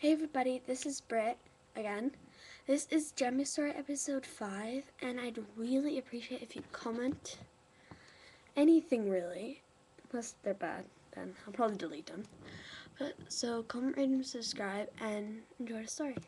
Hey everybody, this is Britt again. This is Jemi Story episode 5, and I'd really appreciate if you comment anything really, unless they're bad, then I'll probably delete them. So comment, rate, and subscribe, and enjoy the story.